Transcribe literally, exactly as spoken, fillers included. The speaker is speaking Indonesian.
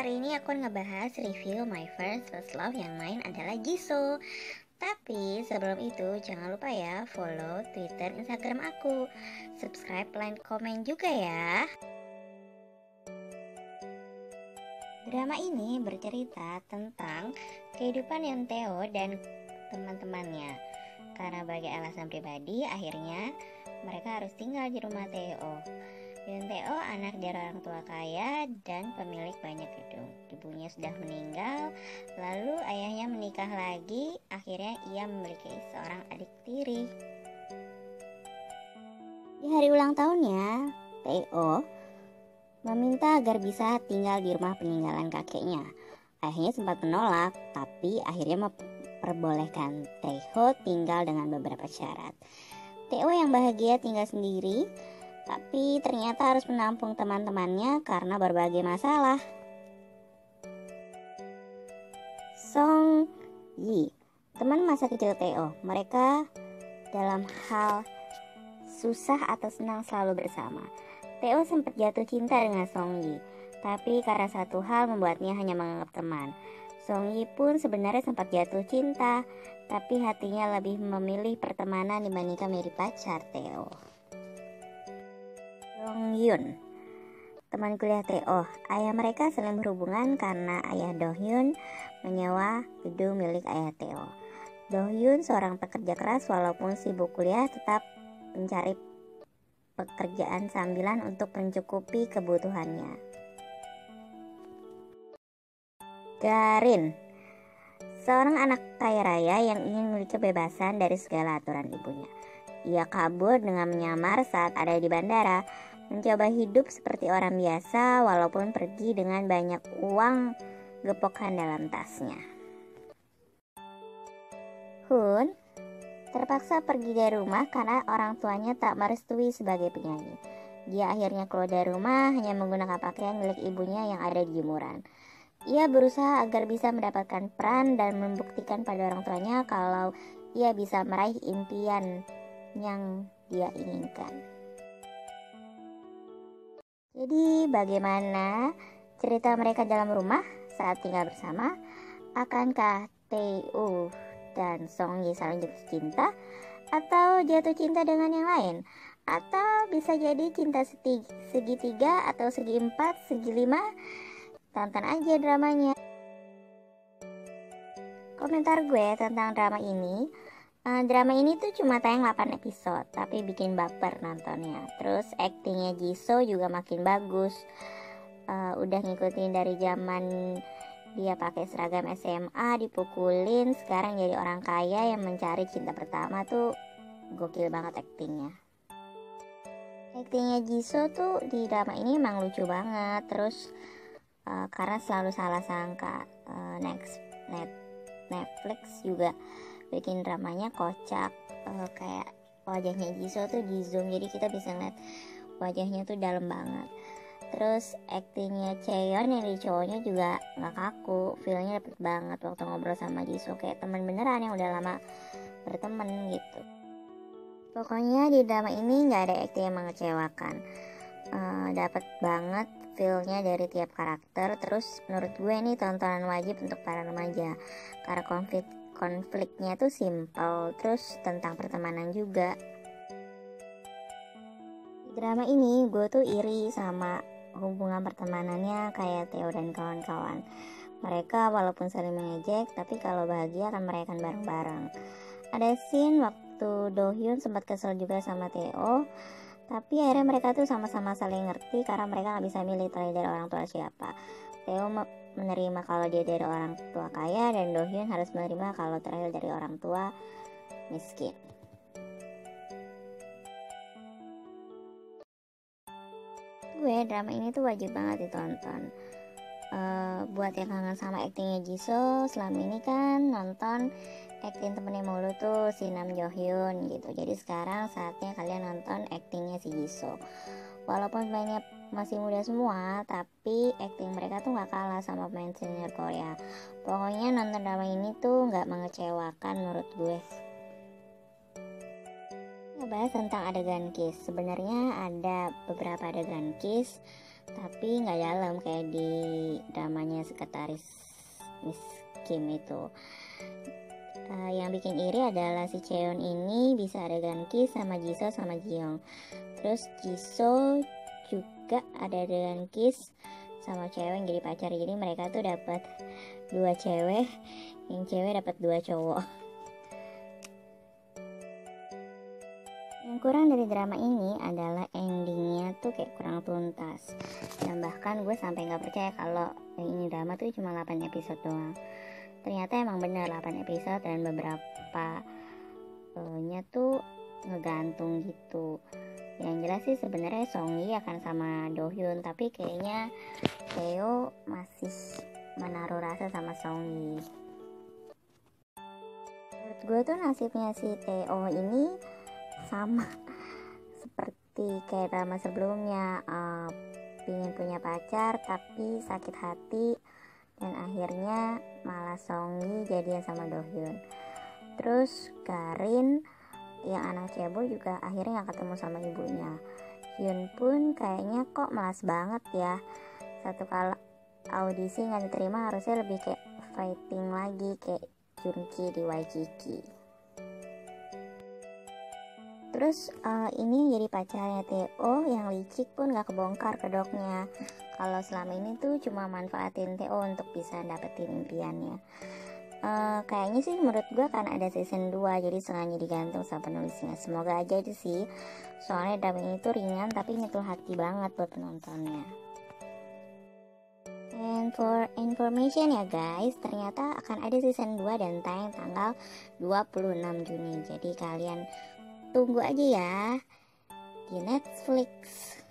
Hari ini aku ngebahas review My First First Love yang main adalah Jisoo. Tapi sebelum itu jangan lupa ya follow Twitter, Instagram aku. Subscribe, like, komen juga ya. Drama ini bercerita tentang kehidupan Yeon-tae dan teman-temannya. Karena bagi alasan pribadi, akhirnya mereka harus tinggal di rumah Tae-oh. Yeon-tae anak dari orang tua kaya dan pemilik banyak gedung. Ibunya sudah meninggal, lalu ayahnya menikah lagi. Akhirnya ia memiliki seorang adik tiri. Di hari ulang tahunnya, Tae meminta agar bisa tinggal di rumah peninggalan kakeknya. Ayahnya sempat menolak, tapi akhirnya memperbolehkan Tae tinggal dengan beberapa syarat. Tae yang bahagia tinggal sendiri, tapi ternyata harus menampung teman-temannya karena berbagai masalah. Song Yi, teman masa kecil Tae, mereka dalam hal susah atau senang selalu bersama. Tae sempat jatuh cinta dengan Song Yi, tapi karena satu hal membuatnya hanya menganggap teman. Song Yi pun sebenarnya sempat jatuh cinta, tapi hatinya lebih memilih pertemanan dibandingkan menjadi pacar Tae. Dong Hyun, teman kuliah Tae, ayah mereka saling berhubungan karena ayah Do Hyun menyewa gedung milik ayah Tae. Do Hyun seorang pekerja keras, walaupun sibuk kuliah tetap mencari pekerjaan sambilan untuk mencukupi kebutuhannya. Garin, seorang anak kaya raya yang ingin memiliki kebebasan dari segala aturan ibunya. Ia kabur dengan menyamar saat ada di bandara, mencoba hidup seperti orang biasa walaupun pergi dengan banyak uang gepokan dalam tasnya. Hun terpaksa pergi dari rumah karena orang tuanya tak merestui sebagai penyanyi. Dia akhirnya keluar dari rumah hanya menggunakan pakaian milik ibunya yang ada di jemuran. Ia berusaha agar bisa mendapatkan peran dan membuktikan pada orang tuanya kalau ia bisa meraih impian yang dia inginkan. Jadi bagaimana cerita mereka dalam rumah saat tinggal bersama? Akankah Tae dan Song Yi saling jatuh cinta? Atau jatuh cinta dengan yang lain? Atau bisa jadi cinta segitiga atau segi empat, segi lima? Tonton aja dramanya. Komentar gue tentang drama ini, uh, drama ini tuh cuma tayang delapan episode, tapi bikin baper nontonnya. Terus aktingnya Jisoo juga makin bagus. Uh, udah ngikutin dari zaman dia pakai seragam S M A dipukulin, sekarang jadi orang kaya yang mencari cinta pertama tuh gokil banget aktingnya. Aktingnya Jisoo tuh di drama ini emang lucu banget. Terus uh, karena selalu salah sangka, uh, next net Netflix juga bikin dramanya kocak, uh, kayak wajahnya Jisoo tuh di zoom, jadi kita bisa ngeliat wajahnya tuh dalam banget. Terus aktingnya Chaeyeon yang di cowoknya juga nggak kaku, feelnya dapet banget waktu ngobrol sama Jisoo, kayak teman beneran yang udah lama berteman gitu. Pokoknya di drama ini nggak ada akting yang mengecewakan, uh, dapet banget feelnya dari tiap karakter. Terus menurut gue ini tontonan wajib untuk para remaja karena konflik konfliknya tuh simple, terus tentang pertemanan juga. Di drama ini gue tuh iri sama hubungan pertemanannya kayak Tae dan kawan-kawan. Mereka walaupun saling mengejek, tapi kalau bahagia akan merayakan bareng-bareng. Ada scene waktu Do Hyun sempat kesel juga sama Tae, tapi akhirnya mereka tuh sama-sama saling ngerti karena mereka gak bisa milih terlebih dari orang tua siapa. Tae menerima kalau dia dari orang tua kaya, dan Do Hyun harus menerima kalau terlahir dari orang tua miskin. Gue drama ini tuh wajib banget ditonton. Uh, buat yang kangen sama aktingnya Jisoo, selama ini kan nonton akting temennya mulu tuh si Nam Jo Hyun gitu. Jadi sekarang saatnya kalian nonton aktingnya si Jisoo. Walaupun banyak masih muda semua, tapi akting mereka tuh gak kalah sama pemain senior Korea. Pokoknya nonton drama ini tuh gak mengecewakan menurut gue. Ngebahas tentang adegan kiss. Sebenarnya ada beberapa adegan kiss, tapi nggak dalam kayak di dramanya Sekretaris Miss Kim itu. Uh, yang bikin iri adalah si Cheon ini bisa adegan kiss sama Jisoo sama Jiyoung. Terus Jisoo juga ada adegan kiss sama cewek yang jadi pacar. Jadi mereka tuh dapat dua cewek, yang cewek dapat dua cowok. Yang kurang dari drama ini adalah endingnya tuh kayak kurang tuntas. Dan bahkan gue sampai nggak percaya kalau ini drama tuh cuma delapan episode doang. Ternyata emang bener delapan episode dan beberapa uh, nya tuh ngegantung gitu. Yang jelas sih sebenarnya Songyi akan sama Dohyun, tapi kayaknya Theo masih menaruh rasa sama Songyi. Menurut gue tuh nasibnya si Theo ini sama seperti kayak drama sebelumnya, uh, pingin punya pacar tapi sakit hati dan akhirnya malah Songyi jadian sama Dohyun. Terus Karin yang anak cebol juga akhirnya gak ketemu sama ibunya. Hyun pun kayaknya kok malas banget ya, satu kali audisi gak diterima harusnya lebih kayak fighting lagi kayak Junki di Y G K. Terus uh, ini jadi pacarnya Theo yang licik pun gak kebongkar kedoknya. Kalau selama ini tuh cuma manfaatin Theo untuk bisa dapetin impiannya. Uh, kayaknya sih menurut gue kan ada season dua, jadi sengaja digantung sama penulisnya. Semoga aja itu sih, soalnya drama ini tuh ringan tapi nyentuh hati banget buat penontonnya. And for information ya guys, ternyata akan ada season dua dan tayang tanggal dua puluh enam Juni. Jadi kalian tunggu aja ya di Netflix.